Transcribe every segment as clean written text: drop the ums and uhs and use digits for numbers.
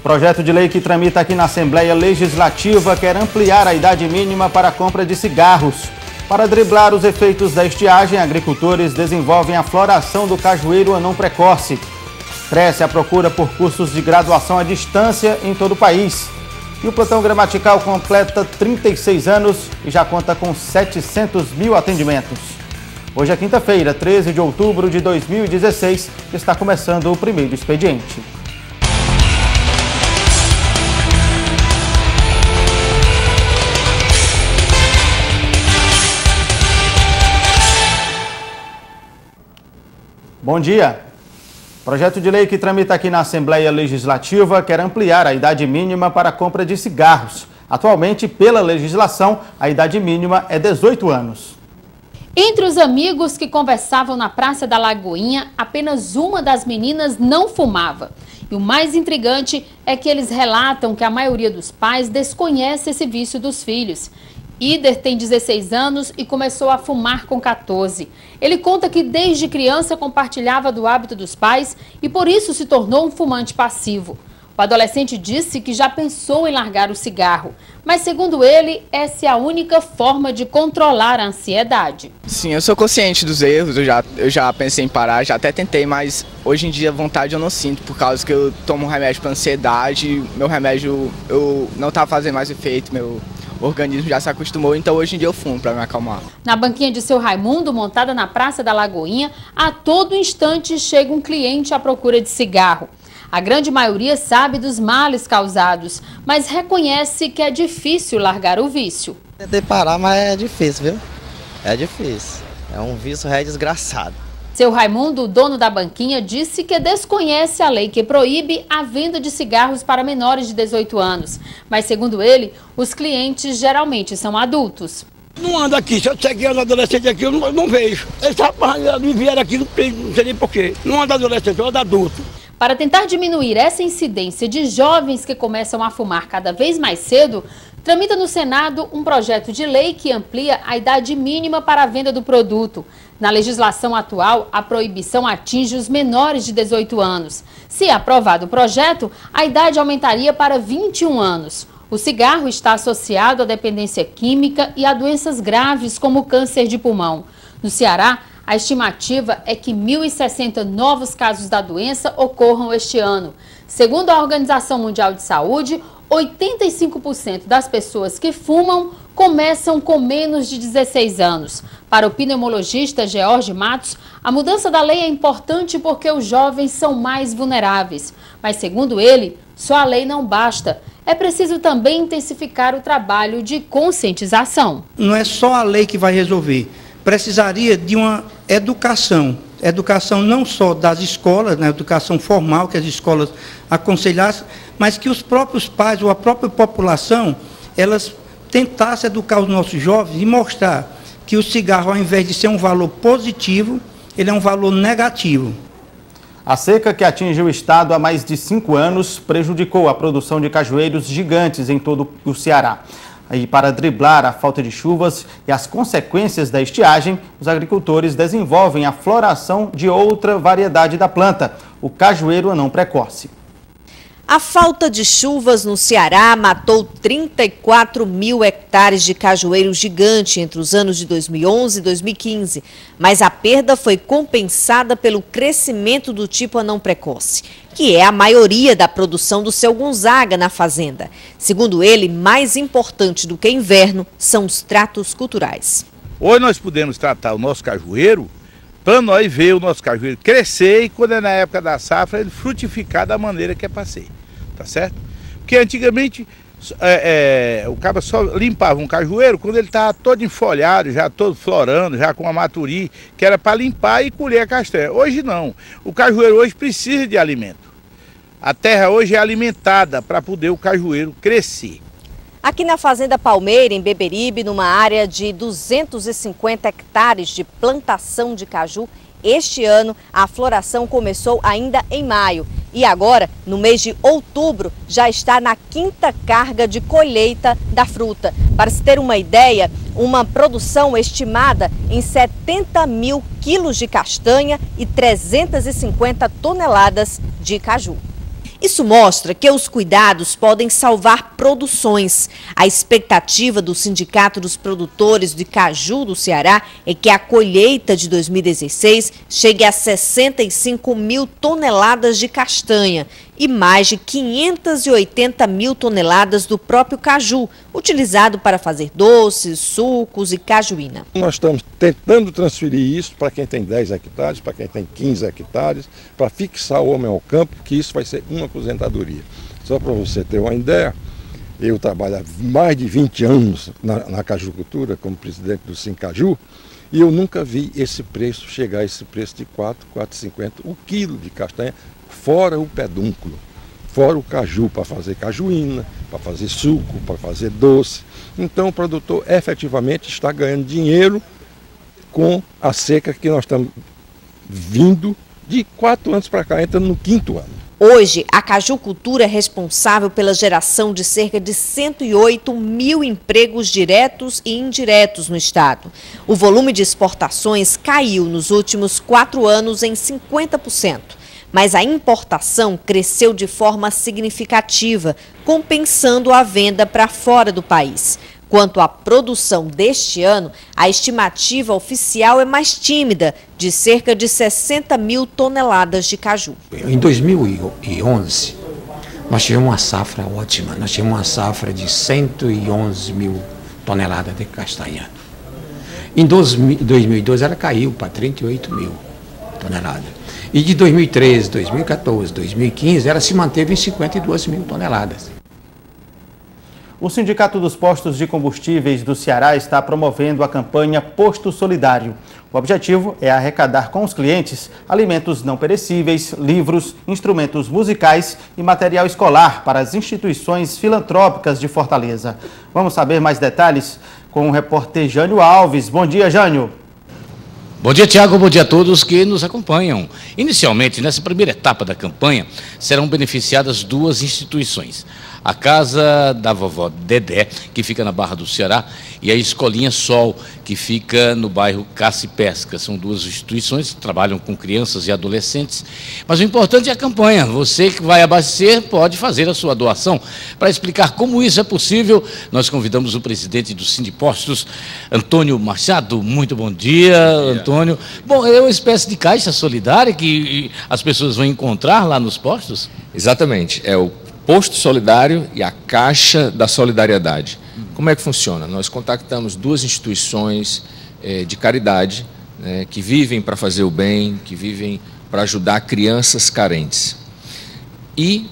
Projeto de lei que tramita aqui na Assembleia Legislativa quer ampliar a idade mínima para a compra de cigarros. Para driblar os efeitos da estiagem, agricultores desenvolvem a floração do cajueiro anão precoce. Cresce a procura por cursos de graduação à distância em todo o país. E o Plantão Gramatical completa 36 anos e já conta com 700 mil atendimentos. Hoje é quinta-feira, 13 de outubro de 2016, está começando o primeiro expediente. Bom dia. Projeto de lei que tramita aqui na Assembleia Legislativa quer ampliar a idade mínima para a compra de cigarros. Atualmente, pela legislação, a idade mínima é 18 anos. Entre os amigos que conversavam na Praça da Lagoinha, apenas uma das meninas não fumava. E o mais intrigante é que eles relatam que a maioria dos pais desconhece esse vício dos filhos. Ider tem 16 anos e começou a fumar com 14. Ele conta que desde criança compartilhava do hábito dos pais e por isso se tornou um fumante passivo. O adolescente disse que já pensou em largar o cigarro, mas segundo ele, essa é a única forma de controlar a ansiedade. Sim, eu sou consciente dos erros, eu já pensei em parar, já até tentei, mas hoje em dia vontade eu não sinto, por causa que eu tomo um remédio para ansiedade, meu remédio não tá fazendo mais efeito, meu organismo já se acostumou, então hoje em dia eu fumo para me acalmar. Na banquinha de seu Raimundo, montada na Praça da Lagoinha, a todo instante chega um cliente à procura de cigarro. A grande maioria sabe dos males causados, mas reconhece que é difícil largar o vício. Tentei parar, mas é difícil, viu? É difícil. É um vício desgraçado. Seu Raimundo, dono da banquinha, disse que desconhece a lei que proíbe a venda de cigarros para menores de 18 anos. Mas, segundo ele, os clientes geralmente são adultos. Não ando aqui, se eu cheguei ando adolescente aqui, eu não vejo. Eles me vieram aqui, não sei nem porquê. Não ando adolescente, eu ando adulto. Para tentar diminuir essa incidência de jovens que começam a fumar cada vez mais cedo, tramita no Senado um projeto de lei que amplia a idade mínima para a venda do produto. Na legislação atual, a proibição atinge os menores de 18 anos. Se aprovado o projeto, a idade aumentaria para 21 anos. O cigarro está associado à dependência química e a doenças graves como câncer de pulmão. No Ceará, a estimativa é que 1.060 novos casos da doença ocorram este ano. Segundo a Organização Mundial de Saúde, 85% das pessoas que fumam começam com menos de 16 anos. Para o pneumologista George Matos, a mudança da lei é importante porque os jovens são mais vulneráveis. Mas, segundo ele, só a lei não basta. É preciso também intensificar o trabalho de conscientização. Não é só a lei que vai resolver. Precisaria de uma educação não só das escolas, na educação formal que as escolas aconselhassem, mas que os próprios pais ou a própria população, elas tentassem educar os nossos jovens e mostrar que o cigarro, ao invés de ser um valor positivo, ele é um valor negativo. A seca que atinge o estado há mais de 5 anos prejudicou a produção de cajueiros gigantes em todo o Ceará. E para driblar a falta de chuvas e as consequências da estiagem, os agricultores desenvolvem a floração de outra variedade da planta, o cajueiro anão precoce. A falta de chuvas no Ceará matou 34 mil hectares de cajueiro gigante entre os anos de 2011 e 2015, mas a perda foi compensada pelo crescimento do tipo anão precoce, que é a maioria da produção do seu Gonzaga na fazenda. Segundo ele, mais importante do que inverno são os tratos culturais. Hoje nós podemos tratar o nosso cajueiro para nós ver o nosso cajueiro crescer e quando é na época da safra ele frutificar da maneira que é para ser, tá certo? Porque antigamente o cara só limpava um cajueiro quando ele estava todo enfolhado, já todo florando, já com a maturi, que era para limpar e colher a castanha. Hoje não, o cajueiro hoje precisa de alimento. A terra hoje é alimentada para poder o cajueiro crescer. Aqui na Fazenda Palmeira, em Beberibe, numa área de 250 hectares de plantação de caju, este ano a floração começou ainda em maio. E agora, no mês de outubro, já está na 5ª carga de colheita da fruta. Para se ter uma ideia, uma produção estimada em 70 mil quilos de castanha e 350 toneladas de caju. Isso mostra que os cuidados podem salvar produções. A expectativa do Sindicato dos Produtores de Caju do Ceará é que a colheita de 2016 chegue a 65 mil toneladas de castanha e mais de 580 mil toneladas do próprio caju, utilizado para fazer doces, sucos e cajuína. Nós estamos tentando transferir isso para quem tem 10 hectares, para quem tem 15 hectares, para fixar o homem ao campo, que isso vai ser uma aposentadoria. Só para você ter uma ideia, eu trabalho há mais de 20 anos na cajucultura como presidente do Sincaju, e eu nunca vi esse preço chegar a esse preço de R$ 4,50 o quilo de castanha, fora o pedúnculo, fora o caju para fazer cajuína, para fazer suco, para fazer doce. Então o produtor efetivamente está ganhando dinheiro com a seca que nós estamos vindo de 4 anos para cá, entrando no 5º ano. Hoje, a cajucultura é responsável pela geração de cerca de 108 mil empregos diretos e indiretos no estado. O volume de exportações caiu nos últimos 4 anos em 50%. Mas a importação cresceu de forma significativa, compensando a venda para fora do país. Quanto à produção deste ano, a estimativa oficial é mais tímida, de cerca de 60 mil toneladas de caju. Em 2011, nós tivemos uma safra ótima, nós tivemos uma safra de 111 mil toneladas de castanha. Em 2012 ela caiu para 38 mil toneladas. E de 2013, 2014, 2015, ela se manteve em 52 mil toneladas. O Sindicato dos Postos de Combustíveis do Ceará está promovendo a campanha Posto Solidário. O objetivo é arrecadar com os clientes alimentos não perecíveis, livros, instrumentos musicais e material escolar para as instituições filantrópicas de Fortaleza. Vamos saber mais detalhes com o repórter Jânio Alves. Bom dia, Jânio. Bom dia, Tiago. Bom dia a todos que nos acompanham. Inicialmente, nessa primeira etapa da campanha, serão beneficiadas 2 instituições. A Casa da Vovó Dedé, que fica na Barra do Ceará, e a Escolinha Sol, que fica no bairro Caça e Pesca. São 2 instituições que trabalham com crianças e adolescentes. Mas o importante é a campanha. Você que vai abastecer pode fazer a sua doação. Para explicar como isso é possível, nós convidamos o presidente do Sindipostos, Antônio Machado. Muito bom dia, Antônio. Bom, é uma espécie de caixa solidária que as pessoas vão encontrar lá nos postos? Exatamente. É o Posto Solidário e a Caixa da Solidariedade. Como é que funciona? Nós contactamos 2 instituições de caridade, que vivem para fazer o bem, que vivem para ajudar crianças carentes. E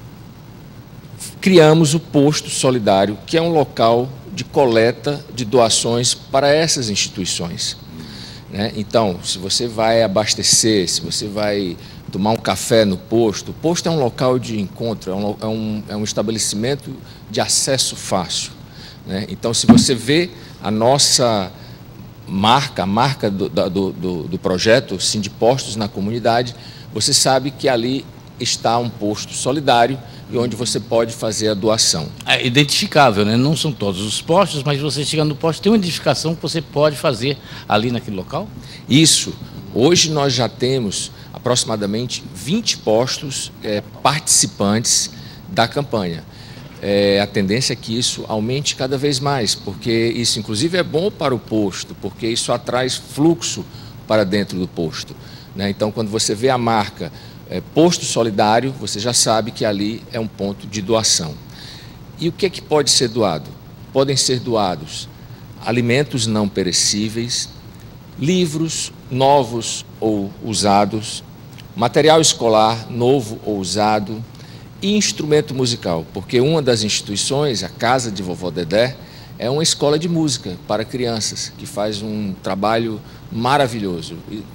criamos o Posto Solidário, que é um local de coleta de doações para essas instituições. Então, se você vai abastecer, se você vai tomar um café no posto, o posto é um local de encontro, é um estabelecimento de acesso fácil. Então, se você vê a nossa marca, a marca do projeto Sindipostos na comunidade, você sabe que ali está um posto solidário e onde você pode fazer a doação. É identificável, né? Não são todos os postos, mas você chega no posto, tem uma identificação que você pode fazer ali naquele local? Isso. Hoje nós já temos aproximadamente 20 postos participantes da campanha. A tendência é que isso aumente cada vez mais, porque isso inclusive é bom para o posto, porque isso atrai fluxo para dentro do posto. Então, quando você vê a marca Posto Solidário, você já sabe que ali é um ponto de doação. E o que é que pode ser doado? Podem ser doados alimentos não perecíveis, livros novos ou usados, material escolar novo ou usado e instrumento musical, porque uma das instituições, a Casa de Vovó Dedé, é uma escola de música para crianças, que faz um trabalho maravilhoso.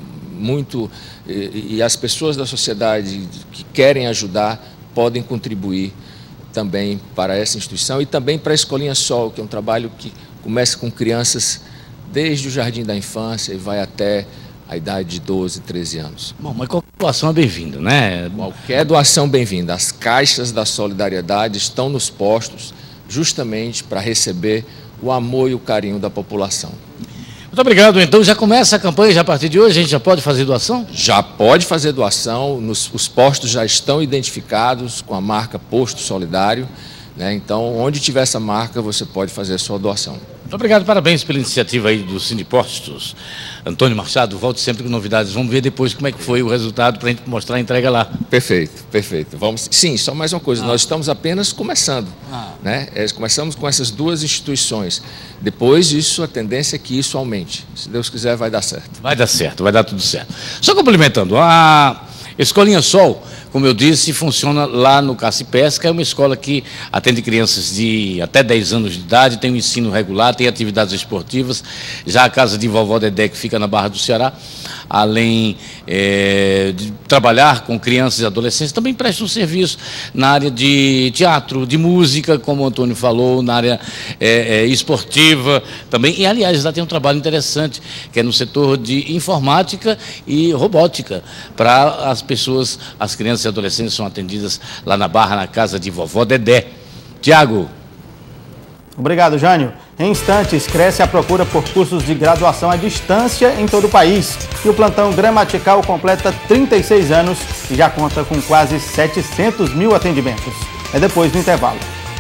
E as pessoas da sociedade que querem ajudar podem contribuir também para essa instituição e também para a Escolinha Sol, que é um trabalho que começa com crianças desde o jardim da infância e vai até a idade de 12, 13 anos. Bom, mas qualquer doação é bem-vinda, né? Qualquer doação bem-vinda. As caixas da solidariedade estão nos postos justamente para receber o amor e o carinho da população. Muito obrigado. Então já começa a campanha, já a partir de hoje a gente já pode fazer doação? Já pode fazer doação, os postos já estão identificados com a marca Posto Solidário, né? Então, onde tiver essa marca, você pode fazer a sua doação. Muito obrigado, parabéns pela iniciativa aí do Sindipostos. Antônio Machado, volte sempre com novidades. Vamos ver depois como é que foi o resultado para a gente mostrar a entrega lá. Perfeito, perfeito. Vamos. Sim, só mais uma coisa, nós estamos apenas começando. Né? Começamos com essas duas instituições. Depois disso, a tendência é que isso aumente. Se Deus quiser, vai dar certo. Vai dar certo, vai dar tudo certo. Só complementando, a Escolinha Sol, como eu disse, funciona lá no Caça e Pesca, é uma escola que atende crianças de até 10 anos de idade, tem um ensino regular, tem atividades esportivas. Já a casa de Vovó Dedé, que fica na Barra do Ceará, além de trabalhar com crianças e adolescentes, também presta um serviço na área de teatro, de música, como o Antônio falou, na área esportiva também. E, aliás, lá tem um trabalho interessante, que é no setor de informática e robótica, para as pessoas, as crianças e adolescentes são atendidas lá na Barra, na casa de Vovó Dedé. Tiago. Obrigado, Jânio. Em instantes, cresce a procura por cursos de graduação à distância em todo o país. E o Plantão Gramatical completa 36 anos e já conta com quase 700 mil atendimentos. É depois do intervalo.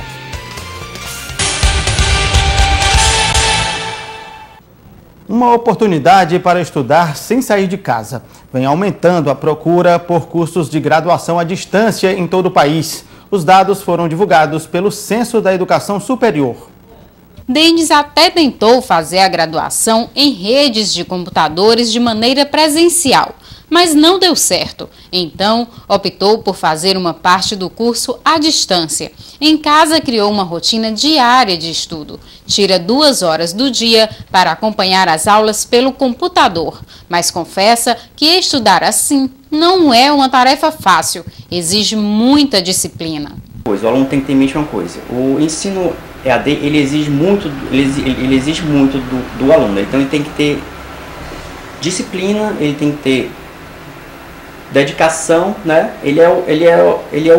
Uma oportunidade para estudar sem sair de casa. Vem aumentando a procura por cursos de graduação à distância em todo o país. Os dados foram divulgados pelo Censo da Educação Superior. Denis até tentou fazer a graduação em redes de computadores de maneira presencial, mas não deu certo. Então, optou por fazer uma parte do curso à distância. Em casa, criou uma rotina diária de estudo. Tira 2 horas do dia para acompanhar as aulas pelo computador, mas confessa que estudar assim não é uma tarefa fácil, exige muita disciplina. O aluno tem que ter em mente uma coisa: o ensino EAD ele exige muito do aluno. Então ele tem que ter disciplina, ele tem que ter dedicação, né? Ele é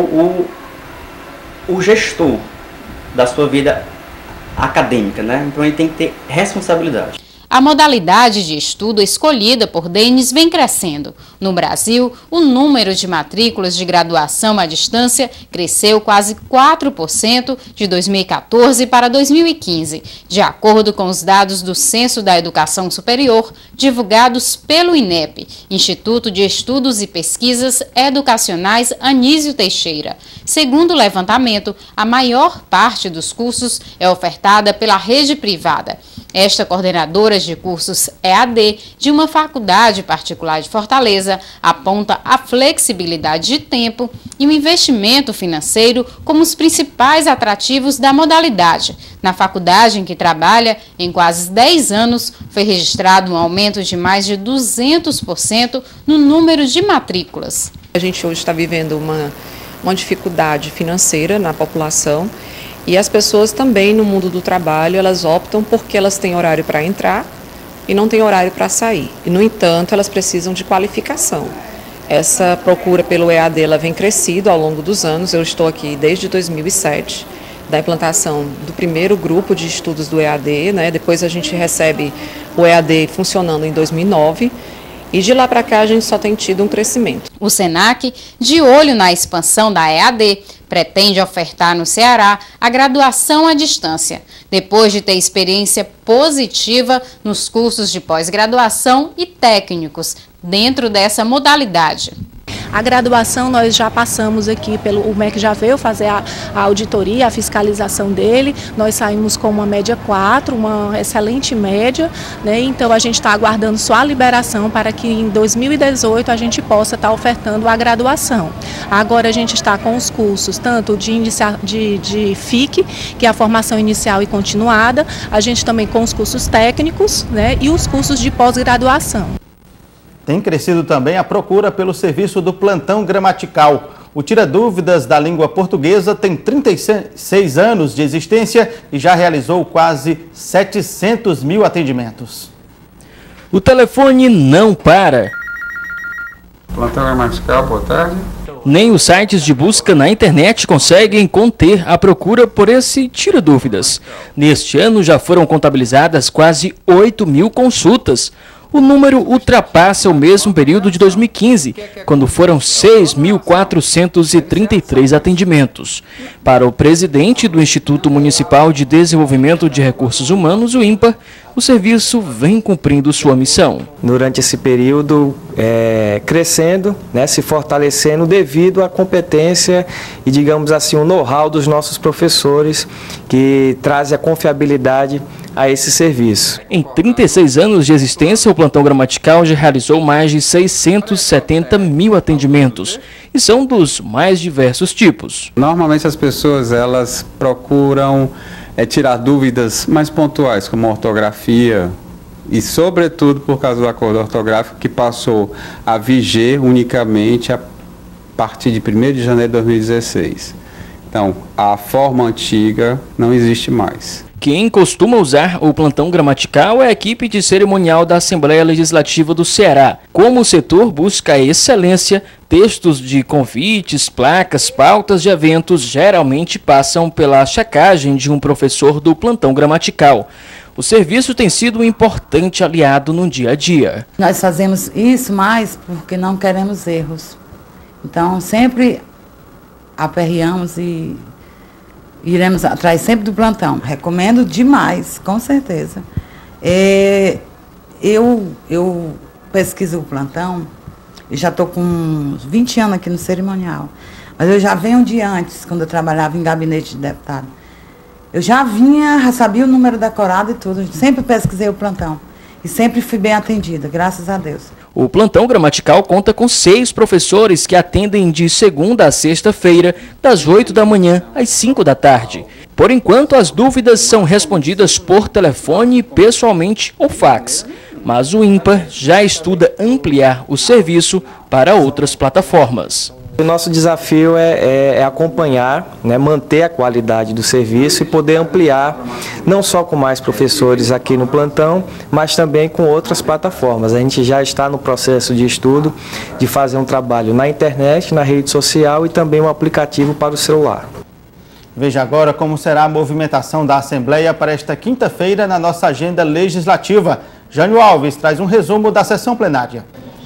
o gestor da sua vida acadêmica, né? Então ele tem que ter responsabilidade. A modalidade de estudo escolhida por Denis vem crescendo. No Brasil, o número de matrículas de graduação à distância cresceu quase 4% de 2014 para 2015, de acordo com os dados do Censo da Educação Superior, divulgados pelo INEP, Instituto de Estudos e Pesquisas Educacionais Anísio Teixeira. Segundo o levantamento, a maior parte dos cursos é ofertada pela rede privada. Esta coordenadora de cursos EAD de uma faculdade particular de Fortaleza aponta a flexibilidade de tempo e o investimento financeiro como os principais atrativos da modalidade. Na faculdade em que trabalha, em quase 10 anos, foi registrado um aumento de mais de 200% no número de matrículas. A gente hoje está vivendo uma dificuldade financeira na população. E as pessoas também no mundo do trabalho, elas optam porque elas têm horário para entrar e não têm horário para sair. E, no entanto, elas precisam de qualificação. Essa procura pelo EAD ela vem crescido ao longo dos anos. Eu estou aqui desde 2007, da implantação do primeiro grupo de estudos do EAD, né? Depois a gente recebe o EAD funcionando em 2009. E de lá para cá a gente só tem tido um crescimento. O SENAC, de olho na expansão da EAD, pretende ofertar no Ceará a graduação à distância, depois de ter experiência positiva nos cursos de pós-graduação e técnicos dentro dessa modalidade. A graduação nós já passamos aqui, o MEC já veio fazer a auditoria, a fiscalização dele, nós saímos com uma média 4, uma excelente média, né? Então a gente está aguardando só a liberação para que em 2018 a gente possa estar ofertando a graduação. Agora a gente está com os cursos, tanto de FIC, que é a formação inicial e continuada, a gente também com os cursos técnicos, né? E os cursos de pós-graduação. Tem crescido também a procura pelo serviço do Plantão Gramatical. O Tira Dúvidas da Língua Portuguesa tem 36 anos de existência e já realizou quase 700 mil atendimentos. O telefone não para. Plantão Gramatical, boa tarde. Nem os sites de busca na internet conseguem conter a procura por esse tira-dúvidas. Neste ano já foram contabilizadas quase 8.000 consultas. O número ultrapassa o mesmo período de 2015, quando foram 6.433 atendimentos. Para o presidente do Instituto Municipal de Desenvolvimento de Recursos Humanos, o INPA, o serviço vem cumprindo sua missão. Durante esse período, crescendo, se fortalecendo devido à competência e, digamos assim, o know-how dos nossos professores, que traz a confiabilidade a esse serviço. Em 36 anos de existência, o Plantão Gramatical já realizou mais de 670 mil atendimentos e são dos mais diversos tipos. Normalmente as pessoas elas procuram tirar dúvidas mais pontuais, como ortografia e, sobretudo, por causa do acordo ortográfico que passou a viger unicamente a partir de 1º de janeiro de 2016. Então, a forma antiga não existe mais. Quem costuma usar o plantão gramatical é a equipe de cerimonial da Assembleia Legislativa do Ceará. Como o setor busca a excelência, textos de convites, placas, pautas de eventos geralmente passam pela checagem de um professor do plantão gramatical. O serviço tem sido um importante aliado no dia a dia. Nós fazemos isso mais porque não queremos erros. Então, sempre aperreamos e iremos atrás sempre do plantão. Recomendo demais, com certeza. Eu pesquiso o plantão e já estou com uns 20 anos aqui no cerimonial. Mas eu já venho de antes, quando eu trabalhava em gabinete de deputado. Eu já sabia o número decorado e tudo. Sempre pesquisei o plantão. E sempre fui bem atendida, graças a Deus. O plantão gramatical conta com 6 professores que atendem de segunda a sexta-feira, das 8 da manhã às 5 da tarde. Por enquanto, as dúvidas são respondidas por telefone, pessoalmente ou fax. Mas o INPA já estuda ampliar o serviço para outras plataformas. O nosso desafio é acompanhar, manter a qualidade do serviço e poder ampliar, não só com mais professores aqui no plantão, mas também com outras plataformas. A gente já está no processo de estudo de fazer um trabalho na internet, na rede social e também um aplicativo para o celular. Veja agora como será a movimentação da Assembleia para esta quinta-feira na nossa agenda legislativa. Jânio Alves traz um resumo da sessão plenária.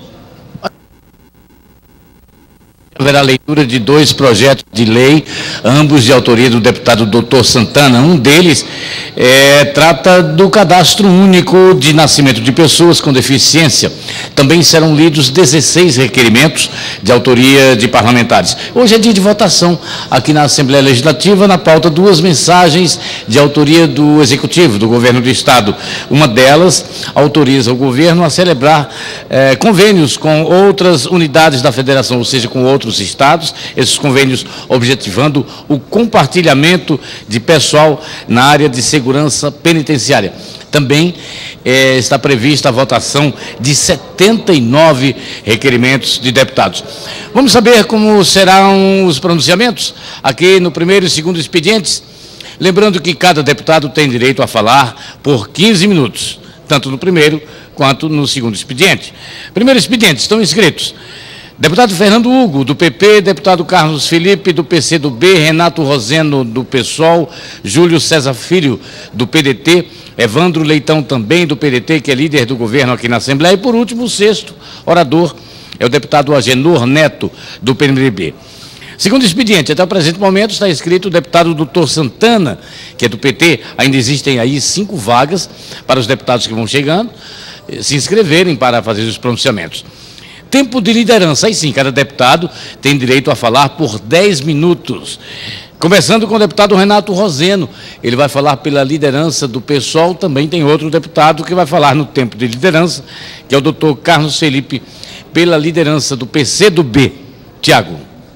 Haverá leitura de 2 projetos de lei, ambos de autoria do deputado Dr. Santana. Um deles trata do cadastro único de nascimento de pessoas com deficiência. Também serão lidos 16 requerimentos de autoria de parlamentares. Hoje é dia de votação aqui na Assembleia Legislativa. Na pauta, 2 mensagens de autoria do Executivo, do Governo do Estado. Uma delas autoriza o governo a celebrar convênios com outras unidades da federação, ou seja, com outros estados, esses convênios objetivando o compartilhamento de pessoal na área de segurança penitenciária. Também está prevista a votação de 79 requerimentos de deputados. Vamos saber como serão os pronunciamentos aqui no primeiro e segundo expedientes. Lembrando que cada deputado tem direito a falar por 15 minutos, tanto no primeiro quanto no segundo expediente. Primeiro expediente, estão inscritos deputado Fernando Hugo, do PP, deputado Carlos Felipe, do PCdoB, Renato Roseno, do PSOL, Júlio César Filho, do PDT, Evandro Leitão, também do PDT, que é líder do governo aqui na Assembleia, e, por último, o 6º orador é o deputado Agenor Neto, do PMDB. Segundo expediente, até o presente momento está inscrito o deputado Dr. Santana, que é do PT. Ainda existem aí 5 vagas para os deputados que vão chegando se inscreverem para fazer os pronunciamentos. Tempo de liderança, aí sim, cada deputado tem direito a falar por 10 minutos. Começando com o deputado Renato Roseno, ele vai falar pela liderança do PSOL. Também tem outro deputado que vai falar no tempo de liderança, que é o doutor Carlos Felipe, pela liderança do PCdoB. Tiago.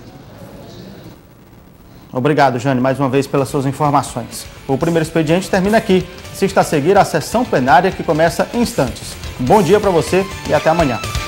Obrigado, Jane, mais uma vez pelas suas informações. O primeiro expediente termina aqui. Assista a seguir a sessão plenária que começa em instantes. Um bom dia para você e até amanhã.